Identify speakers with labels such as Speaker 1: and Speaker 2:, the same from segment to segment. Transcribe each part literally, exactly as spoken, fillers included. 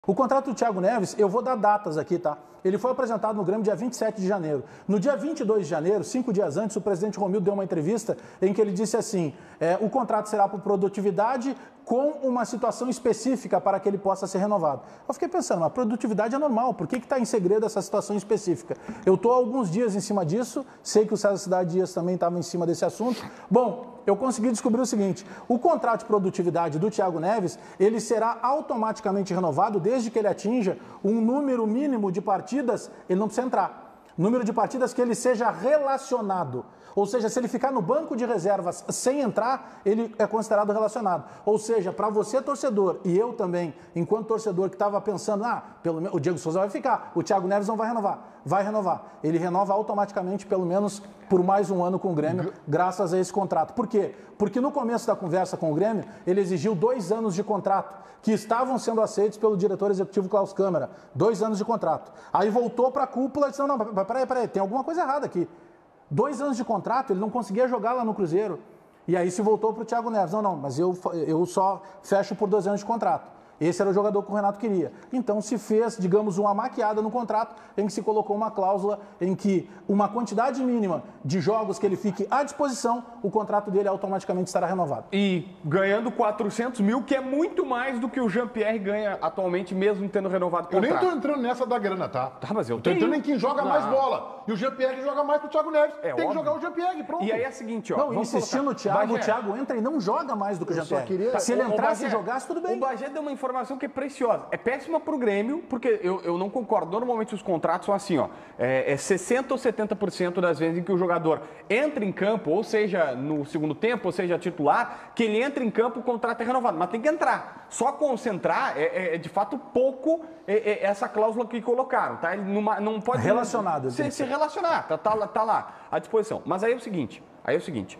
Speaker 1: O contrato do Thiago Neves, eu vou dar datas aqui, tá? Ele foi apresentado no Grêmio dia vinte e sete de janeiro. No dia vinte e dois de janeiro, cinco dias antes, o presidente Romildo deu uma entrevista em que ele disse assim, é, o contrato será por produtividade com uma situação específica para que ele possa ser renovado. Eu fiquei pensando, mas a produtividade é normal, por que está em segredo essa situação específica? Eu estou há alguns dias em cima disso, sei que o César Cidade Dias também estava em cima desse assunto. Bom, eu consegui descobrir o seguinte, o contrato de produtividade do Thiago Neves, ele será automaticamente renovado desde que ele atinja um número mínimo de partidas, ele não precisa entrar. Número de partidas que ele seja relacionado. Ou seja, se ele ficar no banco de reservas sem entrar, ele é considerado relacionado. Ou seja, para você, torcedor, e eu também, enquanto torcedor que estava pensando, ah, pelo menos o Diego Souza vai ficar, o Thiago Neves não vai renovar. Vai renovar. Ele renova automaticamente, pelo menos por mais um ano com o Grêmio, graças a esse contrato. Por quê? Porque no começo da conversa com o Grêmio, ele exigiu dois anos de contrato, que estavam sendo aceitos pelo diretor executivo Klaus Câmara. Dois anos de contrato. Aí voltou para a cúpula e disse, não, não, peraí, peraí, tem alguma coisa errada aqui. Dois anos de contrato, ele não conseguia jogar lá no Cruzeiro. E aí se voltou para o Thiago Neves. Não, não, mas eu, eu só fecho por dois anos de contrato. Esse era o jogador que o Renato queria. Então se fez, digamos, uma maquiada no contrato em que se colocou uma cláusula em que uma quantidade mínima de jogos que ele fique à disposição, o contrato dele automaticamente estará renovado.
Speaker 2: E ganhando quatrocentos mil, que é muito mais do que o Jean-Pierre ganha atualmente, mesmo tendo renovado o contrato.
Speaker 3: Eu nem tô entrando nessa da grana, tá?
Speaker 2: Tá, mas eu
Speaker 3: tô
Speaker 2: tenho.
Speaker 3: entrando em quem joga
Speaker 2: Não.
Speaker 3: mais bola. E o Jean-Pierre joga mais que o Thiago Neves.
Speaker 2: É
Speaker 3: Tem
Speaker 2: óbvio.
Speaker 3: que jogar o Jean-Pierre, pronto.
Speaker 2: E aí é o seguinte, ó.
Speaker 1: Não,
Speaker 2: vamos
Speaker 1: insistindo no Thiago,
Speaker 2: Bagé.
Speaker 1: o Thiago entra e não joga mais do que o Jean-Pierre.
Speaker 4: queria-
Speaker 1: Se ele
Speaker 2: O- o
Speaker 1: entrasse e
Speaker 2: Bagé-
Speaker 1: jogasse, tudo bem.
Speaker 2: O Bagé deu uma informação que é preciosa. É péssima pro Grêmio, porque eu, eu não concordo. Normalmente os contratos são assim, ó. É, é sessenta ou setenta por cento das vezes em que o jogador entra em campo, ou seja, no segundo tempo, ou seja, titular, que ele entra em campo, o contrato é renovado. Mas tem que entrar. Só concentrar é, é, é de fato pouco é, é essa cláusula que colocaram, tá? Ele não, não pode...
Speaker 1: Relacionado.
Speaker 2: Se, se relacionar, tá, tá, lá- tá lá à disposição. Mas aí é o seguinte, aí é o seguinte.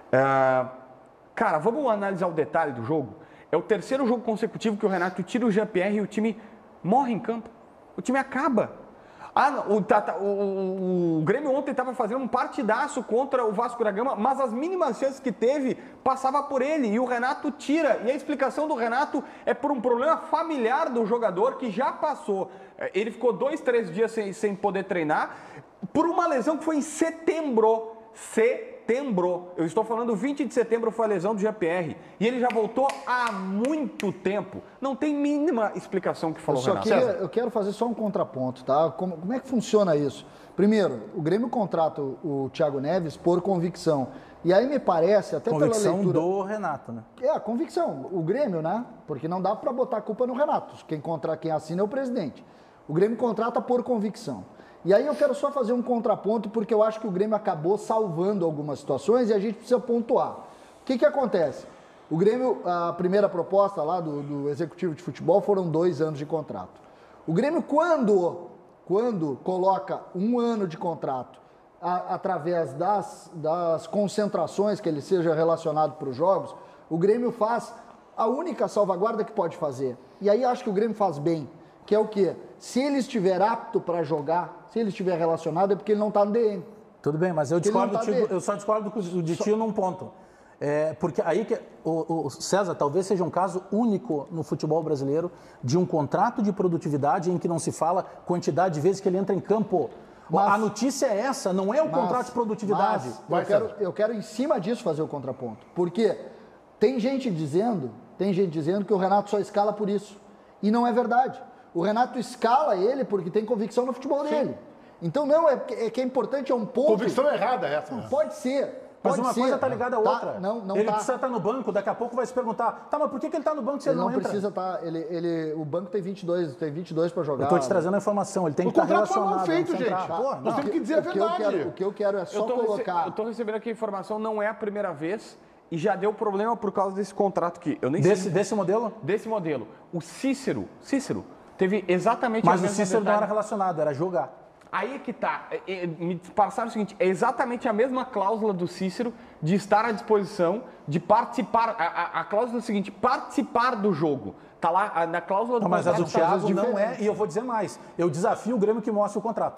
Speaker 2: ah, cara, vamos analisar o detalhe do jogo. É o terceiro jogo consecutivo que o Renato tira o Jean-Pierre e o time morre em campo. O time acaba. Ah, não, o, Tata, o, o, o Grêmio ontem estava fazendo um partidaço contra o Vasco da Gama, mas as mínimas chances que teve, passava por ele. E o Renato tira. E a explicação do Renato é por um problema familiar do jogador que já passou. Ele ficou dois, três dias sem, sem poder treinar por uma lesão que foi em setembro. Setembro. Setembro, eu estou falando vinte de setembro foi a lesão do Jean-Pierre e ele já voltou há muito tempo. Não tem mínima explicação que falou
Speaker 4: Eu, só
Speaker 2: Renato.
Speaker 4: queria, eu quero fazer só um contraponto, tá? Como, como é que funciona isso? Primeiro, o Grêmio contrata o, o Thiago Neves por convicção. E aí me parece, até
Speaker 1: Convicção
Speaker 4: pela leitura...
Speaker 1: do Renato, né?
Speaker 4: É, a convicção. O Grêmio, né? Porque não dá para botar a culpa no Renato. Quem, contra, quem assina é o presidente. O Grêmio contrata por convicção. E aí eu quero só fazer um contraponto, porque eu acho que o Grêmio acabou salvando algumas situações e a gente precisa pontuar. O que que acontece? O Grêmio, a primeira proposta lá do, do Executivo de Futebol foram dois anos de contrato. O Grêmio, quando, quando coloca um ano de contrato a, através das, das concentrações, que ele seja relacionado para os jogos, o Grêmio faz a única salvaguarda que pode fazer. E aí acho que o Grêmio faz bem, que é o quê? Se ele estiver apto para jogar, se ele estiver relacionado, é porque ele não está no D M.
Speaker 1: Tudo bem, mas eu,
Speaker 4: Porque ele não
Speaker 1: discordo
Speaker 4: tá
Speaker 1: tigo,
Speaker 4: dele.
Speaker 1: eu só discordo do- de ti num ponto. É, porque aí que o, o César talvez seja um caso único no futebol brasileiro de um contrato de produtividade em que não se fala quantidade de vezes que ele entra em campo.
Speaker 4: Mas-
Speaker 1: a notícia é essa, não é o
Speaker 4: Mas-
Speaker 1: contrato de produtividade.
Speaker 4: mas eu, quero, eu quero, em cima disso, fazer o contraponto. Porque tem gente dizendo, tem gente dizendo que o Renato só escala por isso. E não é verdade. O Renato escala ele porque tem convicção no futebol dele. Então, não, é, que- é que é importante, é um ponto...
Speaker 3: Convicção errada essa. né?
Speaker 4: Pode ser.
Speaker 1: Mas
Speaker 4: Pode
Speaker 1: uma
Speaker 4: ser.
Speaker 1: coisa está ligada à
Speaker 4: Tá,
Speaker 1: outra.
Speaker 4: Não, não
Speaker 1: ele
Speaker 4: tá.
Speaker 1: precisa estar no banco, daqui a pouco vai se perguntar, tá, mas por que, que ele está no banco se ele,
Speaker 4: Ele não,
Speaker 1: não entra?
Speaker 4: precisa estar... Ele, ele, o banco tem vinte e dois, tem vinte e dois para jogar.
Speaker 1: Eu estou te trazendo a informação, ele tem
Speaker 3: O
Speaker 1: que estar
Speaker 3: contrato foi
Speaker 1: relacionado.
Speaker 3: mal feito,
Speaker 1: não precisa
Speaker 3: gente.
Speaker 1: entrar. Pô,
Speaker 3: Nós
Speaker 1: não.
Speaker 3: temos que dizer a
Speaker 4: o que eu
Speaker 3: verdade.
Speaker 4: quero, o que eu quero é só
Speaker 2: Eu tô, rece-
Speaker 4: colocar...
Speaker 2: eu tô recebendo aqui a informação, não é a primeira vez e já deu problema por causa desse contrato aqui. Eu nem
Speaker 1: Desse,
Speaker 2: sei
Speaker 1: desse modelo?
Speaker 2: desse modelo. O Cícero, Cícero, teve exatamente
Speaker 1: Mas
Speaker 2: o
Speaker 1: o
Speaker 2: mesmo
Speaker 1: Cícero não
Speaker 2: detalhe.
Speaker 1: era relacionado, era jogar.
Speaker 2: Aí é que tá. É, é, me passaram o seguinte, é exatamente a mesma cláusula do Cícero de estar à disposição, de participar. A, a, a cláusula é o seguinte, participar do jogo. Tá lá a- na cláusula do
Speaker 1: Não, mas a do
Speaker 2: contrato, tá às
Speaker 1: Thiago
Speaker 2: vezes
Speaker 1: não é,
Speaker 4: diferente.
Speaker 1: e eu vou dizer mais, eu desafio o Grêmio que mostre o contrato.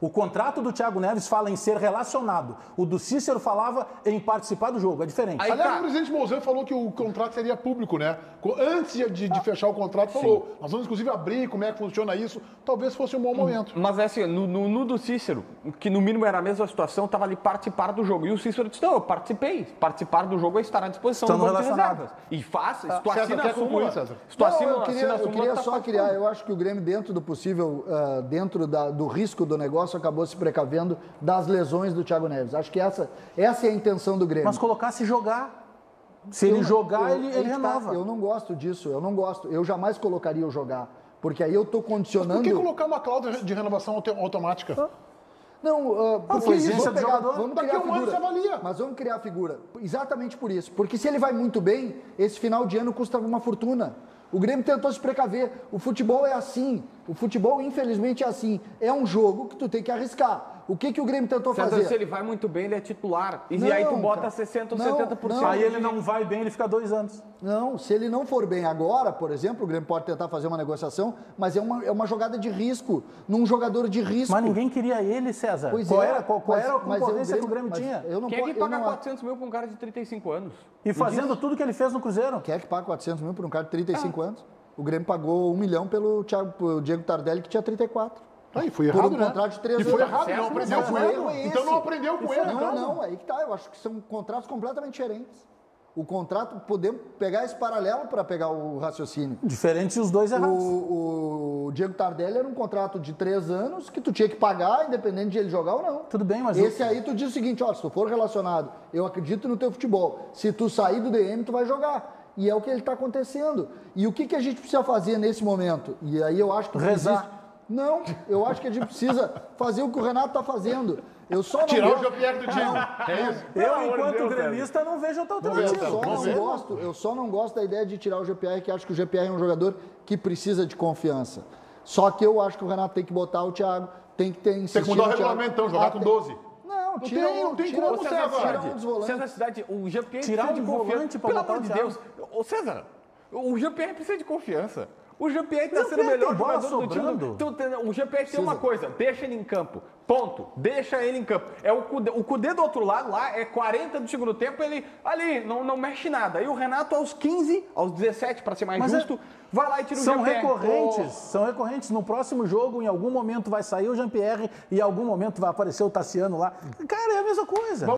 Speaker 1: O contrato do Thiago Neves fala em ser relacionado. O do Cícero falava em participar do jogo. É diferente.
Speaker 3: Aí, Aliás, tá. o presidente Mouzinho falou que o contrato seria público, né? Antes de, de fechar o contrato, falou. Sim. Nós vamos, inclusive, abrir como é que funciona isso. Talvez fosse um bom momento.
Speaker 2: Mas, é assim, no, no, no do Cícero, que no mínimo era a mesma situação, estava ali participar do jogo. E o Cícero disse, não, eu participei. Participar do jogo é estar à disposição do banco de reservas. E faça, se tu assina a súmula, se tu assina,
Speaker 4: eu queria,
Speaker 2: assina a
Speaker 4: eu
Speaker 2: súmula,
Speaker 4: queria
Speaker 2: tá
Speaker 4: só criar, eu acho que o Grêmio, dentro do possível, uh, dentro da, do risco do negócio, acabou se precavendo das lesões do Thiago Neves. Acho que essa, essa é a intenção do Grêmio.
Speaker 1: Mas colocar se jogar. Se ele
Speaker 4: eu,
Speaker 1: jogar,
Speaker 4: eu,
Speaker 1: ele, ele renova.
Speaker 4: Tá, eu não gosto disso, eu não gosto. Eu jamais colocaria o jogar. Porque aí eu estou condicionando...
Speaker 3: Mas por que colocar uma cláusula de renovação automática?
Speaker 4: Não, uh, porque
Speaker 1: ah, isso, vamos, pegar,
Speaker 4: vamos
Speaker 3: Daqui
Speaker 4: criar
Speaker 3: a um ano você avalia.
Speaker 4: Mas vamos criar a figura. Exatamente por isso. Porque se ele vai muito bem, esse final de ano custa uma fortuna. O Grêmio tentou se precaver. O futebol é assim. O futebol, infelizmente, é assim. É um jogo que tu tem que arriscar. O que, que o Grêmio tentou
Speaker 2: César,
Speaker 4: fazer?
Speaker 2: Se ele vai muito bem, ele é titular. E
Speaker 4: não,
Speaker 2: aí tu bota
Speaker 4: cara,
Speaker 2: sessenta ou
Speaker 4: não,
Speaker 2: setenta por cento.
Speaker 4: não.
Speaker 1: Aí ele não vai bem, ele fica dois anos.
Speaker 4: Não, se ele não for bem agora, por exemplo, o Grêmio pode tentar fazer uma negociação, mas é uma, é uma jogada de risco, num jogador de risco.
Speaker 1: Mas ninguém queria ele, César.
Speaker 4: Pois
Speaker 1: qual
Speaker 4: é,
Speaker 1: era, qual, qual
Speaker 4: mas,
Speaker 1: era a concorrência
Speaker 4: Grêmio,
Speaker 1: que o Grêmio tinha?
Speaker 4: Eu não
Speaker 2: Quem é que paga
Speaker 4: não,
Speaker 2: quatrocentos mil pra um cara de trinta e cinco anos?
Speaker 1: E fazendo tudo que ele fez no Cruzeiro?
Speaker 4: Quem é que paga quatrocentos mil por um cara de trinta e cinco ah. anos? O Grêmio pagou um milhão pelo, Thiago, pelo Diego Tardelli, que tinha trinta e quatro.
Speaker 3: Aí foi errado,
Speaker 4: por um
Speaker 3: né?
Speaker 4: contrato de três
Speaker 3: e
Speaker 4: anos.
Speaker 3: foi errado, não aprendeu com ele. Então não aprendeu com ele.
Speaker 4: Não, não, aí que tá. Eu acho que são contratos completamente diferentes. O contrato, podemos pegar esse paralelo para pegar o raciocínio.
Speaker 1: Diferentes os dois errados.
Speaker 4: O, o Diego Tardelli era um contrato de três anos que tu tinha que pagar, independente de ele jogar ou não.
Speaker 1: Tudo bem, mas...
Speaker 4: Esse
Speaker 1: eu...
Speaker 4: aí tu diz o seguinte, ó, se tu for relacionado, eu acredito no teu futebol. Se tu sair do D M, tu vai jogar. E é o que ele está acontecendo. E o que, que a gente precisa fazer nesse momento? E aí eu acho que...
Speaker 1: Rezar.
Speaker 4: Existe... Não, eu acho que a gente precisa fazer o que o Renato está fazendo. Eu só não
Speaker 3: Tirar
Speaker 4: gosto...
Speaker 3: o Jean-Pierre do time. É isso.
Speaker 1: Eu, enquanto Deus, gremista, não vejo outra alternativa.
Speaker 4: Eu só, não gosto, eu só não gosto da ideia de tirar o G P R, que acho que o G P R é um jogador que precisa de confiança. Só que eu acho que o Renato tem que botar o Thiago, tem que ter insistido...
Speaker 3: Tem que mudar o regulamento, então, jogar com doze.
Speaker 4: Não,
Speaker 3: Não
Speaker 4: tira
Speaker 3: tem,
Speaker 4: um,
Speaker 3: não tem
Speaker 4: tira
Speaker 3: como,
Speaker 4: um,
Speaker 3: César.
Speaker 4: tira um dos volantes.
Speaker 2: César Cidade, o Jean Pierre
Speaker 1: Tirar
Speaker 2: precisa
Speaker 1: um
Speaker 2: de confiança.
Speaker 1: volante pra
Speaker 2: Pelo
Speaker 1: botar
Speaker 2: amor
Speaker 1: o
Speaker 2: de
Speaker 1: Thiago.
Speaker 2: Deus. Ô, César, o Jean Pierre precisa de confiança. O Jean Pierre está
Speaker 1: Jean
Speaker 2: sendo o
Speaker 1: Pierre
Speaker 2: melhor
Speaker 1: tem bola
Speaker 2: jogador do time.
Speaker 1: sobrando.
Speaker 2: Tu, tu, o Jean Pierre tem uma coisa, deixa ele em campo. Ponto. Deixa ele em campo. É o Cudê, o Cudê do outro lado lá, é quarenta do segundo tempo, ele ali não, não mexe nada. Aí o Renato aos quinze, aos dezessete, para ser mais
Speaker 1: Mas
Speaker 2: justo,
Speaker 1: é...
Speaker 2: vai lá e tira o
Speaker 1: São
Speaker 2: Jean Pierre.
Speaker 1: recorrentes,
Speaker 2: Oh.
Speaker 1: são recorrentes. No próximo jogo, em algum momento vai sair o Jean Pierre e em algum momento vai aparecer o Tassiano lá. Cara, é a mesma coisa.